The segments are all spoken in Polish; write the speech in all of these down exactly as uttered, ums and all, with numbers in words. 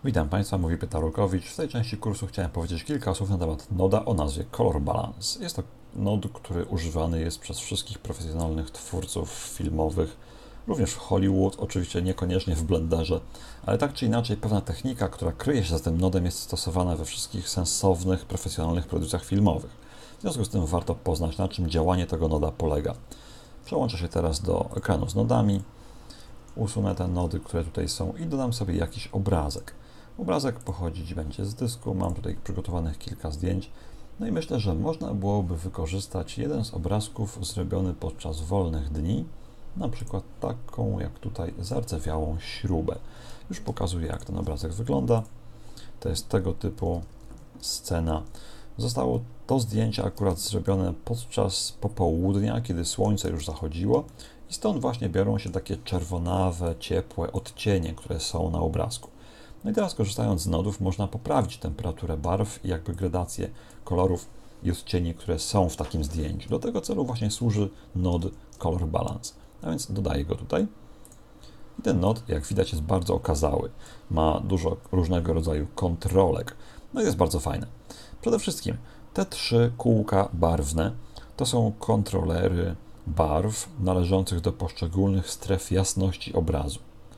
Witam Państwa, mówi Piotr Rukowicz. W tej części kursu chciałem powiedzieć kilka słów na temat noda o nazwie Color Balance. Jest to nod, który używany jest przez wszystkich profesjonalnych twórców filmowych, również w Hollywood, oczywiście niekoniecznie w Blenderze, ale tak czy inaczej pewna technika, która kryje się za tym nodem, jest stosowana we wszystkich sensownych, profesjonalnych produkcjach filmowych. W związku z tym warto poznać, na czym działanie tego noda polega. Przełączę się teraz do ekranu z nodami, usunę te nody, które tutaj są i dodam sobie jakiś obrazek. Obrazek pochodzić będzie z dysku, mam tutaj przygotowanych kilka zdjęć, no i myślę, że można byłoby wykorzystać jeden z obrazków zrobiony podczas wolnych dni, na przykład taką jak tutaj zardzewiałą śrubę. Już pokazuję, jak ten obrazek wygląda. To jest tego typu scena. Zostało to zdjęcie akurat zrobione podczas popołudnia, kiedy słońce już zachodziło i stąd właśnie biorą się takie czerwonawe, ciepłe odcienie, które są na obrazku. No i teraz, korzystając z nodów, można poprawić temperaturę barw i jakby gradację kolorów i odcieni, które są w takim zdjęciu. Do tego celu właśnie służy nod Color Balance. A więc dodaję go tutaj. I ten nod, jak widać, jest bardzo okazały. Ma dużo różnego rodzaju kontrolek. No i jest bardzo fajne. Przede wszystkim te trzy kółka barwne to są kontrolery barw należących do poszczególnych stref jasności obrazu.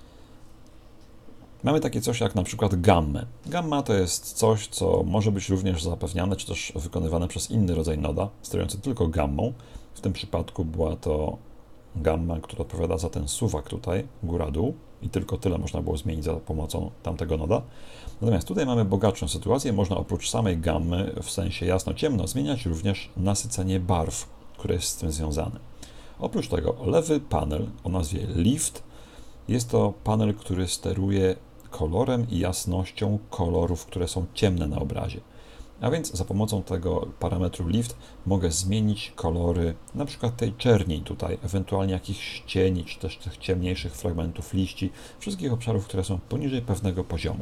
Mamy takie coś jak na przykład gammę. Gamma to jest coś, co może być również zapewniane, czy też wykonywane przez inny rodzaj noda, sterujący tylko gammą. W tym przypadku była to gamma, która odpowiada za ten suwak tutaj, góra-dół, i tylko tyle można było zmienić za pomocą tamtego noda. Natomiast tutaj mamy bogatszą sytuację, można oprócz samej gammy, w sensie jasno-ciemno, zmieniać również nasycenie barw, które jest z tym związane. Oprócz tego lewy panel o nazwie Lift jest to panel, który steruje kolorem i jasnością kolorów, które są ciemne na obrazie. A więc za pomocą tego parametru Lift mogę zmienić kolory na przykład tej czerni tutaj, ewentualnie jakichś cieni, czy też tych ciemniejszych fragmentów liści, wszystkich obszarów, które są poniżej pewnego poziomu.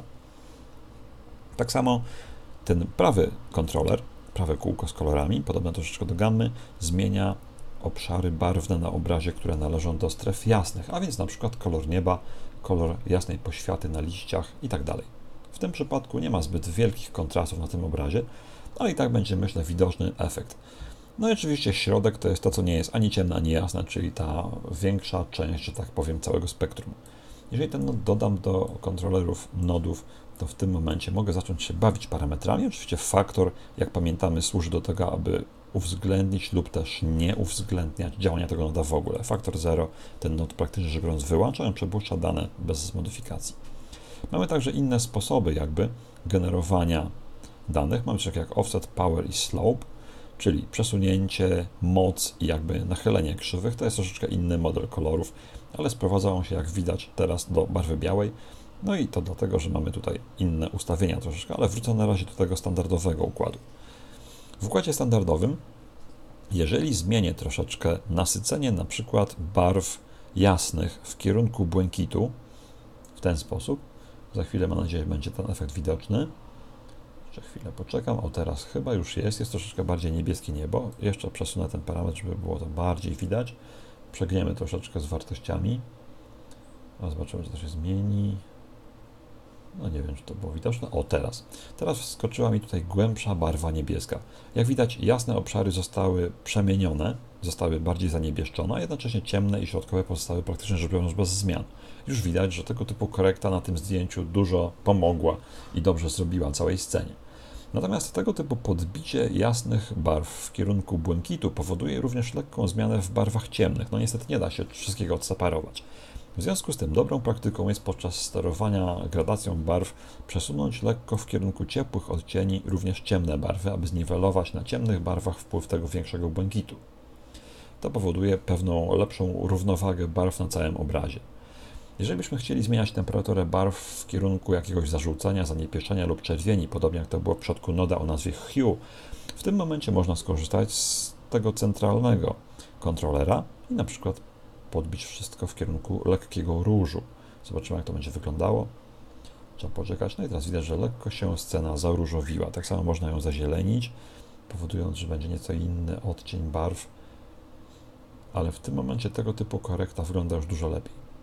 Tak samo ten prawy kontroler, prawe kółko z kolorami, podobne troszeczkę do gammy, zmienia obszary barwne na obrazie, które należą do stref jasnych, a więc na przykład kolor nieba, kolor jasnej poświaty na liściach i tak dalej. W tym przypadku nie ma zbyt wielkich kontrastów na tym obrazie, ale i tak będzie, myślę, widoczny efekt. No i oczywiście środek to jest to, co nie jest ani ciemne, ani jasne, czyli ta większa część, że tak powiem, całego spektrum. Jeżeli ten nod dodam do kontrolerów nodów, to w tym momencie mogę zacząć się bawić parametrami. Oczywiście faktor, jak pamiętamy, służy do tego, aby uwzględnić lub też nie uwzględniać działania tego noda w ogóle. Faktor zero ten nod praktycznie rzecz biorąc wyłącza, on przepuszcza dane bez modyfikacji. Mamy także inne sposoby jakby generowania danych. Mamy coś takiego jak offset, power i slope, czyli przesunięcie, moc i jakby nachylenie krzywych. To jest troszeczkę inny model kolorów, ale sprowadza on się, jak widać teraz, do barwy białej. No i to dlatego, że mamy tutaj inne ustawienia troszeczkę, ale wrócę na razie do tego standardowego układu. W układzie standardowym, jeżeli zmienię troszeczkę nasycenie na przykład barw jasnych w kierunku błękitu, w ten sposób, za chwilę, mam nadzieję, będzie ten efekt widoczny. Jeszcze chwilę poczekam. O, teraz chyba już jest. Jest troszeczkę bardziej niebieskie niebo. Jeszcze przesunę ten parametr, żeby było to bardziej widać. Przegniemy troszeczkę z wartościami. A zobaczymy, czy to się zmieni. No nie wiem, czy to było widoczne. O, teraz. Teraz wskoczyła mi tutaj głębsza barwa niebieska. Jak widać, jasne obszary zostały przemienione, zostały bardziej zaniebieszczone, a jednocześnie ciemne i środkowe pozostały praktycznie rzecz biorąc bez zmian. Już widać, że tego typu korekta na tym zdjęciu dużo pomogła i dobrze zrobiła całej scenie. Natomiast tego typu podbicie jasnych barw w kierunku błękitu powoduje również lekką zmianę w barwach ciemnych. No niestety nie da się wszystkiego odseparować. W związku z tym dobrą praktyką jest podczas sterowania gradacją barw przesunąć lekko w kierunku ciepłych odcieni również ciemne barwy, aby zniwelować na ciemnych barwach wpływ tego większego błękitu. To powoduje pewną lepszą równowagę barw na całym obrazie. Jeżeli byśmy chcieli zmieniać temperaturę barw w kierunku jakiegoś zażółcenia, zaniepieszczenia lub czerwieni, podobnie jak to było w przypadku noda o nazwie Hue, w tym momencie można skorzystać z tego centralnego kontrolera i na przykład podbić wszystko w kierunku lekkiego różu. Zobaczymy, jak to będzie wyglądało. Trzeba poczekać. No i teraz widać, że lekko się scena zaróżowiła. Tak samo można ją zazielenić, powodując, że będzie nieco inny odcień barw, ale w tym momencie tego typu korekta wygląda już dużo lepiej.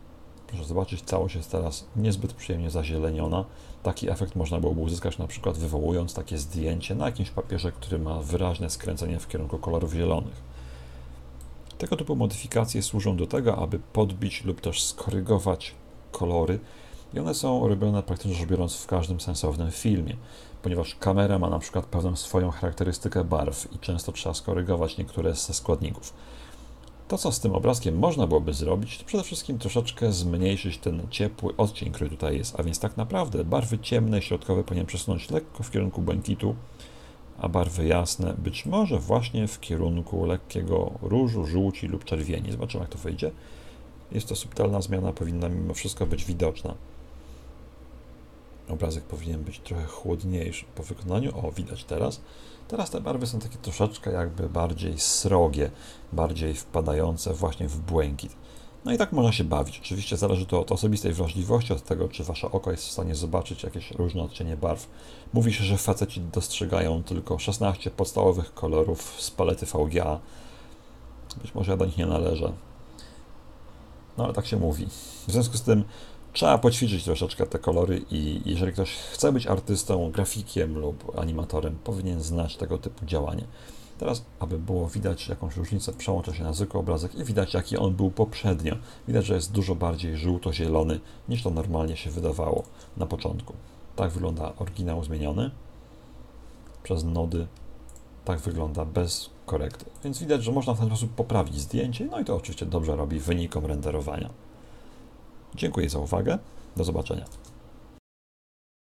Proszę zobaczyć, całość jest teraz niezbyt przyjemnie zazieleniona. Taki efekt można byłoby uzyskać na przykład wywołując takie zdjęcie na jakimś papierze, który ma wyraźne skręcenie w kierunku kolorów zielonych. Tego typu modyfikacje służą do tego, aby podbić lub też skorygować kolory i one są robione praktycznie rzecz biorąc w każdym sensownym filmie, ponieważ kamera ma na przykład pewną swoją charakterystykę barw i często trzeba skorygować niektóre ze składników. To, co z tym obrazkiem można byłoby zrobić, to przede wszystkim troszeczkę zmniejszyć ten ciepły odcień, który tutaj jest, a więc tak naprawdę barwy ciemne i środkowe powinien przesunąć lekko w kierunku błękitu, a barwy jasne być może właśnie w kierunku lekkiego różu, żółci lub czerwieni. Zobaczymy, jak to wyjdzie. Jest to subtelna zmiana, powinna mimo wszystko być widoczna. Obrazek powinien być trochę chłodniejszy po wykonaniu. O, widać teraz. Teraz te barwy są takie troszeczkę jakby bardziej srogie, bardziej wpadające właśnie w błękit. No i tak można się bawić. Oczywiście zależy to od osobistej wrażliwości, od tego, czy wasze oko jest w stanie zobaczyć jakieś różne odcienie barw. Mówi się, że faceci dostrzegają tylko szesnaście podstawowych kolorów z palety V G A. Być może ja do nich nie należę. No ale tak się mówi. W związku z tym trzeba poćwiczyć troszeczkę te kolory i jeżeli ktoś chce być artystą, grafikiem lub animatorem, powinien znać tego typu działanie. Teraz, aby było widać jakąś różnicę, przełączę się na zwykły obrazek i widać, jaki on był poprzednio. Widać, że jest dużo bardziej żółto-zielony, niż to normalnie się wydawało na początku. Tak wygląda oryginał zmieniony przez nody. Tak wygląda bez korekty. Więc widać, że można w ten sposób poprawić zdjęcie, no i to oczywiście dobrze robi wynikom renderowania. Dziękuję za uwagę. Do zobaczenia.